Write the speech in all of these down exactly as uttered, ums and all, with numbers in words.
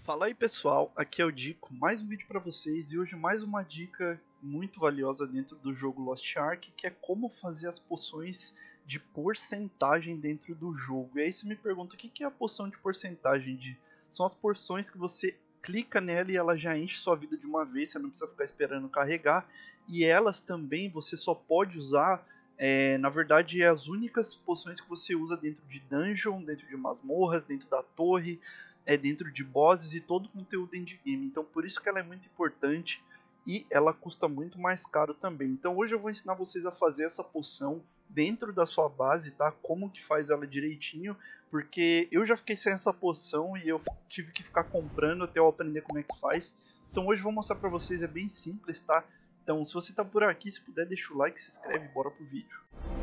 Fala aí pessoal, aqui é o Dico, mais um vídeo para vocês e hoje mais uma dica muito valiosa dentro do jogo Lost Ark, que é como fazer as poções de porcentagem dentro do jogo. E aí você me pergunta, o que é a poção de porcentagem? De... São as porções que você clica nela e ela já enche sua vida de uma vez, você não precisa ficar esperando carregar, e elas também você só pode usar, é, na verdade, é as únicas poções que você usa dentro de dungeon, dentro de masmorras, dentro da torre, é dentro de bosses e todo o conteúdo endgame. Então por isso que ela é muito importante e ela custa muito mais caro também. Então hoje eu vou ensinar vocês a fazer essa poção dentro da sua base, tá? Como que faz ela direitinho, porque eu já fiquei sem essa poção e eu tive que ficar comprando até eu aprender como é que faz. Então hoje eu vou mostrar pra vocês, é bem simples, tá? Então se você tá por aqui, se puder deixa o like, se inscreve e bora pro vídeo.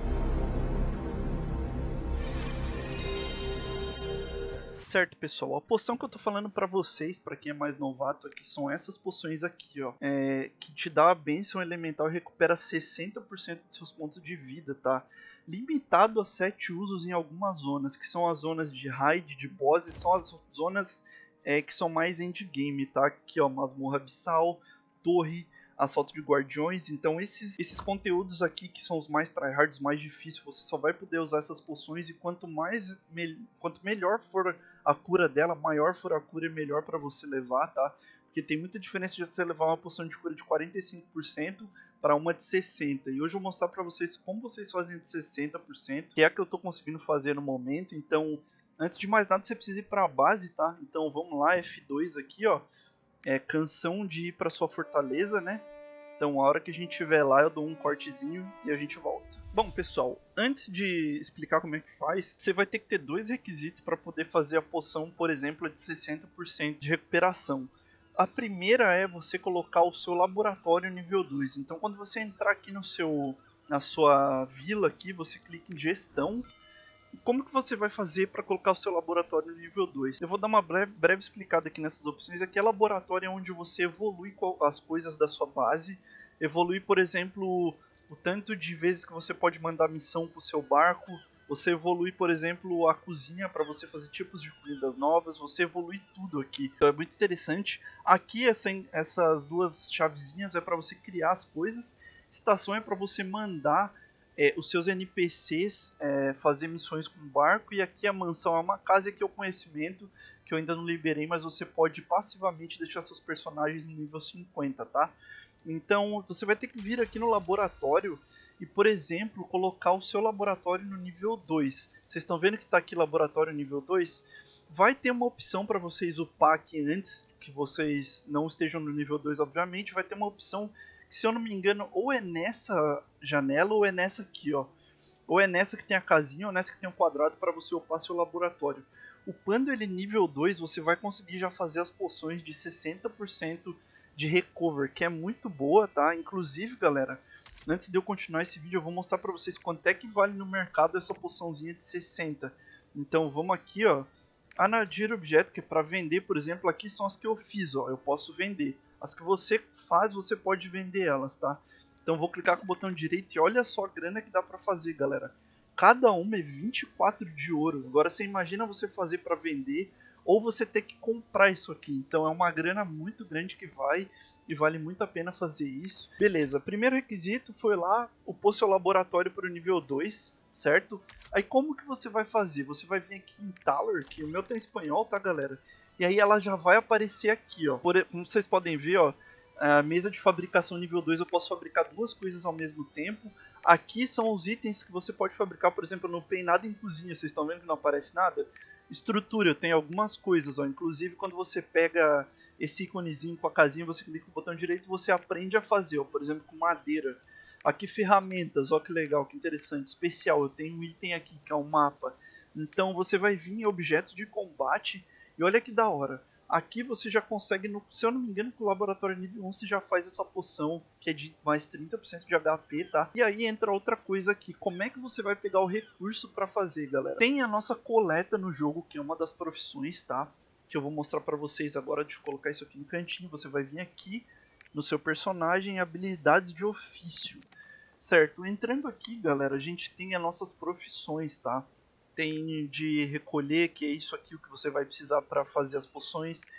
Certo, pessoal, a poção que eu tô falando pra vocês, pra quem é mais novato aqui, são essas poções aqui, ó, é, que te dá a bênção elemental e recupera sessenta por cento dos seus pontos de vida, tá? Limitado a sete usos em algumas zonas, que são as zonas de raid, de boss, e são as zonas é, que são mais endgame, tá? Aqui, ó, masmorra abissal, torre, assalto de guardiões. Então esses, esses conteúdos aqui que são os mais tryhards, mais difíceis, você só vai poder usar essas poções, e quanto mais me, quanto melhor for a cura dela, maior for a cura, melhor para você levar, tá? Porque tem muita diferença de você levar uma poção de cura de quarenta e cinco por cento para uma de sessenta por cento. E hoje eu vou mostrar para vocês como vocês fazem de sessenta por cento, que é a que eu tô conseguindo fazer no momento. Então, antes de mais nada, você precisa ir para a base, tá? Então vamos lá, F dois aqui, ó. É canção de ir para sua fortaleza, né? Então, a hora que a gente estiver lá, eu dou um cortezinho e a gente volta. Bom, pessoal, antes de explicar como é que faz, você vai ter que ter dois requisitos para poder fazer a poção, por exemplo, de sessenta por cento de recuperação. A primeira é você colocar o seu laboratório nível dois. Então, quando você entrar aqui no seu, na sua vila, aqui, você clica em gestão. Como que você vai fazer para colocar o seu laboratório no nível dois? Eu vou dar uma breve, breve explicada aqui nessas opções. Aqui é laboratório, é onde você evolui as coisas da sua base. Evolui, por exemplo, o tanto de vezes que você pode mandar missão para o seu barco. Você evolui, por exemplo, a cozinha para você fazer tipos de comidas novas. Você evolui tudo aqui. Então é muito interessante. Aqui essa, essas duas chavezinhas é para você criar as coisas. Estação é para você mandar É, os seus N P Cs é, fazer missões com o barco, e aqui a mansão é uma casa, e aqui é o conhecimento, que eu ainda não liberei, mas você pode passivamente deixar seus personagens no nível cinquenta, tá? Então você vai ter que vir aqui no laboratório e, por exemplo, colocar o seu laboratório no nível dois. Vocês estão vendo que está aqui laboratório nível dois? Vai ter uma opção para vocês upar aqui antes que vocês não estejam no nível dois, obviamente. Vai ter uma opção que, se eu não me engano, ou é nessa janela ou é nessa aqui, ó. Ou é nessa que tem a casinha ou nessa que tem um quadrado para você upar seu laboratório. Upando ele nível dois, você vai conseguir já fazer as poções de sessenta por cento de recover, que é muito boa, tá? Inclusive, galera, antes de eu continuar esse vídeo, eu vou mostrar para vocês quanto é que vale no mercado essa poçãozinha de sessenta. Então vamos aqui, ó, anadir objeto, que é para vender, por exemplo. Aqui são as que eu fiz, ó, eu posso vender. As que você faz, você pode vender elas, tá? Então vou clicar com o botão direito e olha só a grana que dá pra fazer, galera. Cada uma é vinte e quatro de ouro. Agora você imagina você fazer para vender ou você ter que comprar isso aqui. Então é uma grana muito grande que vai, e vale muito a pena fazer isso. Beleza, primeiro requisito foi lá, upou seu laboratório para o nível dois, certo? Aí como que você vai fazer? Você vai vir aqui em Taller, que o meu tá em espanhol, tá, galera? E aí ela já vai aparecer aqui, ó. Por, como vocês podem ver, ó, a mesa de fabricação nível dois, eu posso fabricar duas coisas ao mesmo tempo. Aqui são os itens que você pode fabricar, por exemplo, não tem nada em cozinha, vocês estão vendo que não aparece nada? Estrutura, eu tenho algumas coisas, ó. Inclusive quando você pega esse íconezinho com a casinha, você clica com o botão direito, você aprende a fazer, ó, por exemplo, com madeira. Aqui ferramentas, ó que legal, que interessante, especial, eu tenho um item aqui que é um mapa. Então você vai vir em objetos de combate, e olha que da hora. Aqui você já consegue, no, se eu não me engano, com o laboratório nível um você já faz essa poção, que é de mais trinta por cento de H P, tá? E aí entra outra coisa aqui, como é que você vai pegar o recurso pra fazer, galera? Tem a nossa coleta no jogo, que é uma das profissões, tá? Que eu vou mostrar pra vocês agora, deixa eu colocar isso aqui no cantinho. Você vai vir aqui no seu personagem, habilidades de ofício, certo? Entrando aqui, galera, a gente tem as nossas profissões, tá? Tem de recolher, que é isso aqui o que você vai precisar para fazer as poções.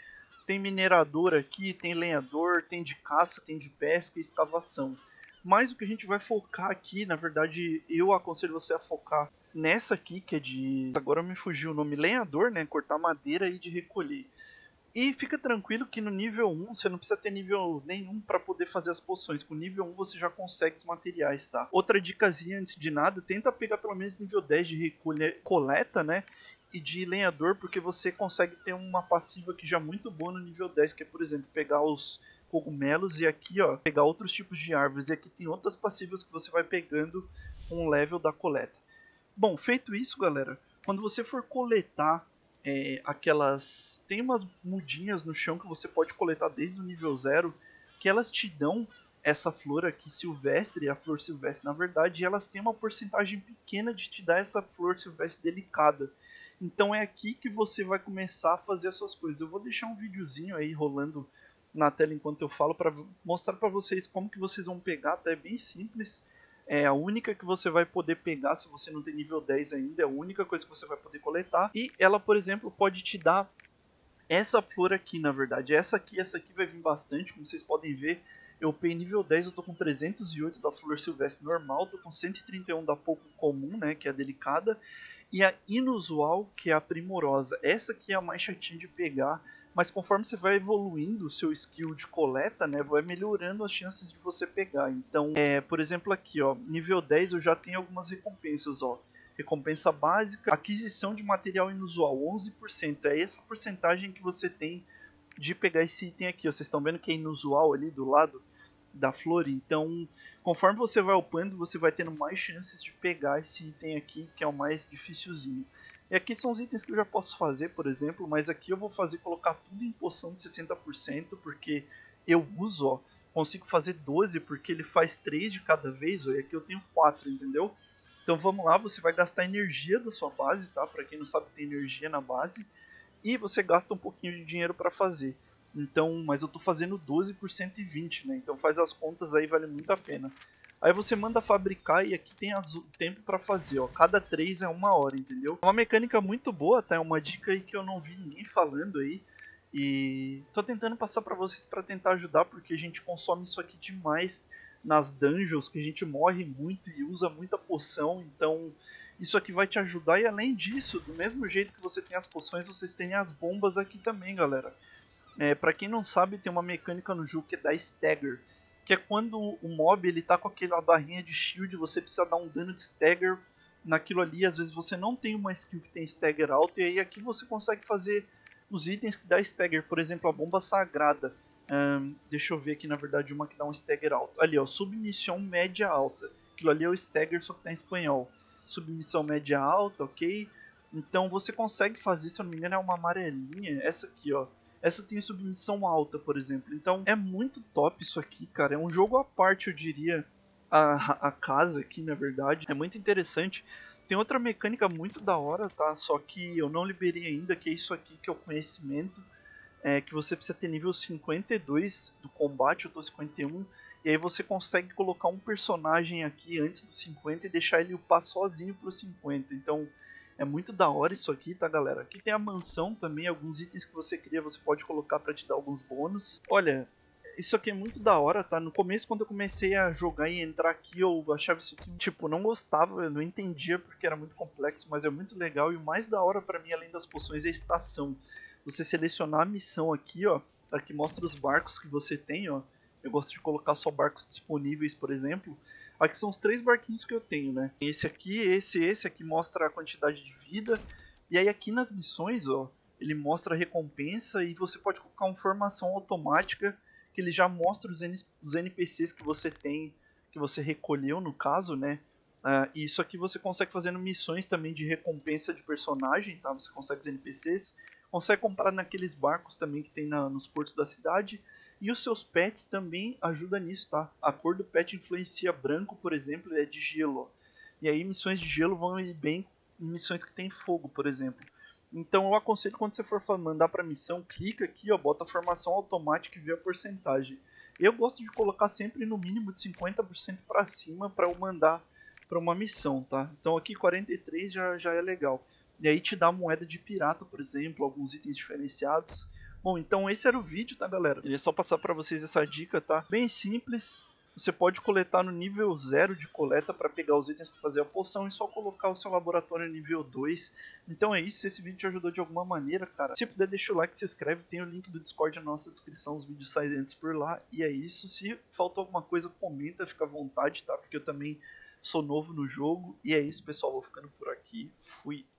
Tem minerador aqui, tem lenhador, tem de caça, tem de pesca e escavação. Mas o que a gente vai focar aqui, na verdade, eu aconselho você a focar nessa aqui, que é de... Agora me fugiu o nome, lenhador, né? Cortar madeira e de recolher. E fica tranquilo que no nível um você não precisa ter nível nenhum para poder fazer as poções. Com nível um você já consegue os materiais, tá? Outra dicasinha antes de nada, tenta pegar pelo menos nível dez de recolher, coleta, né? E de lenhador, porque você consegue ter uma passiva que já é muito boa no nível dez, que é, por exemplo, pegar os cogumelos e aqui, ó, pegar outros tipos de árvores. E aqui tem outras passivas que você vai pegando com o level da coleta. Bom, feito isso, galera, quando você for coletar é, aquelas... Tem umas mudinhas no chão que você pode coletar desde o nível zero, que elas te dão essa flor aqui silvestre, a flor silvestre na verdade, e elas têm uma porcentagem pequena de te dar essa flor silvestre delicada. Então é aqui que você vai começar a fazer as suas coisas. Eu vou deixar um videozinho aí rolando na tela enquanto eu falo, para mostrar para vocês como que vocês vão pegar, tá? É bem simples. É a única que você vai poder pegar se você não tem nível dez ainda, é a única coisa que você vai poder coletar. E ela, por exemplo, pode te dar essa flor aqui, na verdade. Essa aqui, essa aqui vai vir bastante, como vocês podem ver. Eu upei nível dez, eu tô com trezentos e oito da flor silvestre normal, tô com cento e trinta e um da pouco comum, né, que é a delicada. E a inusual, que é a primorosa. Essa aqui é a mais chatinha de pegar, mas conforme você vai evoluindo o seu skill de coleta, né, vai melhorando as chances de você pegar. Então, é, por exemplo aqui, ó, nível dez eu já tenho algumas recompensas, ó. Recompensa básica, aquisição de material inusual, onze por cento. É essa porcentagem que você tem de pegar esse item aqui, ó. Vocês estão vendo que é inusual ali do lado da flor, então conforme você vai upando, você vai tendo mais chances de pegar esse item aqui, que é o mais dificilzinho. E aqui são os itens que eu já posso fazer, por exemplo, mas aqui eu vou fazer colocar tudo em poção de sessenta por cento, porque eu uso, ó, consigo fazer doze, porque ele faz três de cada vez, ó, e aqui eu tenho quatro, entendeu? Então vamos lá, você vai gastar energia da sua base, tá? Para quem não sabe, tem energia na base, e você gasta um pouquinho de dinheiro para fazer. Então, mas eu tô fazendo doze por cento e vinte, né? Então faz as contas aí, vale muito a pena. Aí você manda fabricar e aqui tem o tempo para fazer, ó. Cada três é uma hora, entendeu? É uma mecânica muito boa, tá? É uma dica aí que eu não vi ninguém falando aí. E tô tentando passar para vocês para tentar ajudar, porque a gente consome isso aqui demais nas dungeons, que a gente morre muito e usa muita poção. Então isso aqui vai te ajudar. E além disso, do mesmo jeito que você tem as poções, vocês têm as bombas aqui também, galera. É, pra quem não sabe, tem uma mecânica no jogo que é da stagger, que é quando o mob ele tá com aquela barrinha de shield, você precisa dar um dano de stagger naquilo ali. Às vezes você não tem uma skill que tem stagger alto, e aí aqui você consegue fazer os itens que dá stagger, por exemplo a bomba sagrada. Um, deixa eu ver aqui, na verdade, uma que dá um stagger alto. Ali, ó, submissão média alta. Aquilo ali é o stagger, só que tá em espanhol. Submissão média alta, ok? Então você consegue fazer, se eu não me engano, é uma amarelinha. Essa aqui, ó. Essa tem submissão alta, por exemplo. Então é muito top isso aqui, cara. É um jogo à parte, eu diria, a, a casa aqui, na verdade. É muito interessante. Tem outra mecânica muito da hora, tá? Só que eu não liberei ainda, que é isso aqui, que é o conhecimento. É que você precisa ter nível cinquenta e dois do combate, eu tô cinquenta e um. E aí você consegue colocar um personagem aqui antes do cinquenta e deixar ele upar sozinho pro cinquenta. Então é muito da hora isso aqui, tá, galera? Aqui tem a mansão também, alguns itens que você cria, você pode colocar pra te dar alguns bônus. Olha, isso aqui é muito da hora, tá? No começo, quando eu comecei a jogar e entrar aqui, eu achava isso aqui, tipo, não gostava, eu não entendia porque era muito complexo, mas é muito legal. E o mais da hora pra mim, além das poções, é a estação. Você selecionar a missão aqui, ó, aqui mostra os barcos que você tem, ó. Eu gosto de colocar só barcos disponíveis, por exemplo. Aqui são os três barquinhos que eu tenho, né? Esse aqui, esse, esse aqui mostra a quantidade de vida. E aí aqui nas missões, ó, ele mostra a recompensa e você pode colocar uma formação automática que ele já mostra os, N os N P Cs que você tem, que você recolheu no caso, né? Uh, e isso aqui você consegue fazendo missões também de recompensa de personagem, tá? Você consegue os N P Cs, consegue comprar naqueles barcos também que tem na, nos portos da cidade. E os seus pets também ajudam nisso, tá? A cor do pet influencia. Branco, por exemplo, é de gelo. E aí missões de gelo vão ir bem em missões que tem fogo, por exemplo. Então eu aconselho, quando você for mandar para missão, clica aqui, ó, bota a formação automática e vê a porcentagem. Eu gosto de colocar sempre no mínimo de cinquenta por cento para cima para eu mandar para uma missão, tá? Então aqui quarenta e três já, já é legal. E aí te dá moeda de pirata, por exemplo, alguns itens diferenciados. Bom, então esse era o vídeo, tá, galera? Queria só passar pra vocês essa dica, tá? Bem simples. Você pode coletar no nível zero de coleta para pegar os itens para fazer a poção e só colocar o seu laboratório nível dois. Então é isso, se esse vídeo te ajudou de alguma maneira, cara, se puder deixa o like, se inscreve, tem o link do Discord na nossa descrição, os vídeos saem antes por lá. E é isso, se faltou alguma coisa comenta, fica à vontade, tá? Porque eu também sou novo no jogo. E é isso, pessoal, vou ficando por aqui, fui!